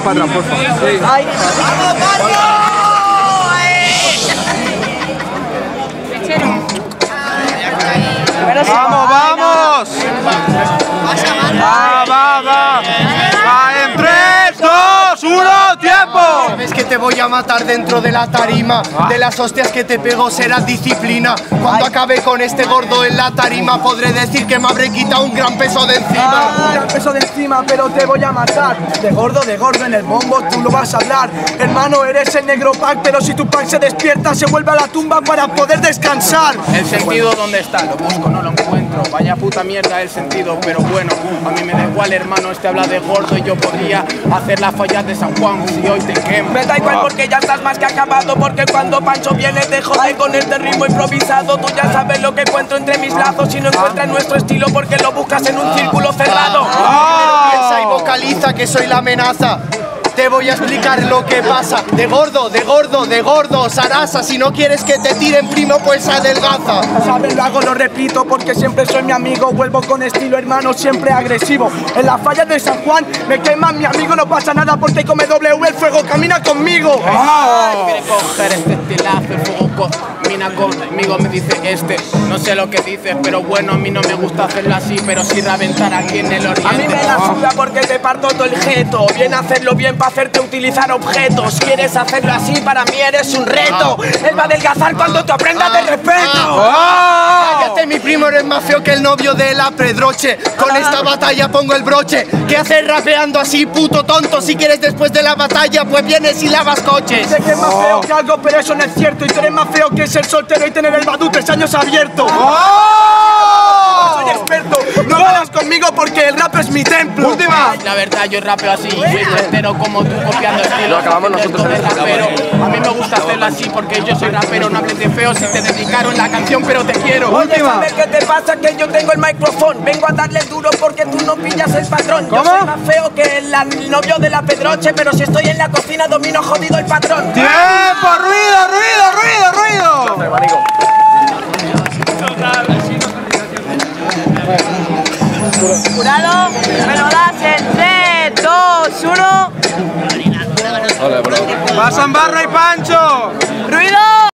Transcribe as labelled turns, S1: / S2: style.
S1: para atrás, por favor. Sí.
S2: ¡Ay!
S1: ¡Vamos, vamos! ¡Va! ¡En 3, 2, 1, tiempo!
S3: Sabes que te voy a matar dentro de la tarima. De las hostias que te pego será disciplina. Cuando acabe con este gordo en la tarima podré decir que me habré quitado un gran peso de encima.
S2: Un gran peso de encima, pero te voy a matar. De gordo en el bombo tú lo vas a hablar. Hermano, eres el negro pack, pero si tu pack se despierta se vuelve a la tumba para poder descansar.
S4: El sentido dónde está, lo busco, no lo encuentro. Vaya puta mierda el sentido, pero bueno, a mí me da igual, hermano, este habla de gordo y yo podría hacer la falla de San Juan si hoy te quemo.
S5: Me da igual porque ya estás más que acabado, porque cuando Pancho viene te jode con este ritmo improvisado. Tú ya sabes lo que encuentro entre mis lazos y no encuentras nuestro estilo porque lo buscas en un círculo cerrado.
S3: Piensa y vocaliza que soy la amenaza. Te voy a explicar lo que pasa. De gordo, Sarasa. Si no quieres que te tiren primo, pues adelgaza.
S2: Sabes, lo hago, lo repito, porque siempre soy mi amigo. Vuelvo con estilo, hermano, siempre agresivo. En la falla de San Juan me queman, mi amigo, no pasa nada porque come W el fuego, camina conmigo.
S4: Quiere coger este estilazo, el fuego camina conmigo, me dice este. No sé lo que dices, pero bueno, a mí no me gusta hacerlo así, pero sí reventar aquí en el oriente.
S5: A mí me la suda porque te parto todo el jeto. Viene a hacerlo bien para hacerte utilizar objetos. Quieres hacerlo así, para mí eres un reto. Él va a adelgazar cuando te aprendas de respeto.
S3: Cállate, mi primo, eres más feo que el novio de la Pedroche. Con esta batalla pongo el broche. ¿Qué haces rapeando así, puto tonto? Si quieres después de la batalla, pues vienes y lavas coches.
S2: Sé que es más feo que algo, pero eso no es cierto. Y tú eres más feo que ser soltero y tener el Badu 3 años abierto. Soy experto, no ganas conmigo porque el rap es mi templo.
S1: Última.
S4: La verdad, yo rapeo así, soy entero como tú copiando estilos.
S1: Acabamos nosotros
S4: de
S1: en este
S4: rapero. A mí me gusta hacerlo así porque yo soy rapero. No hables de feo si te dedicaron la canción, pero te quiero.
S5: Oye, ¿sabes qué te pasa? Que yo tengo el micrófono. Vengo a darle duro porque tú no pillas el patrón. Yo soy más feo que el novio de la Pedroche, pero si estoy en la cocina domino jodido el patrón.
S1: ¡Tiempo! ¡Ruido!
S5: Jurado, me lo das en 3, 2, 1.
S1: Pasan Barra y Pancho.
S5: ¡Ruido!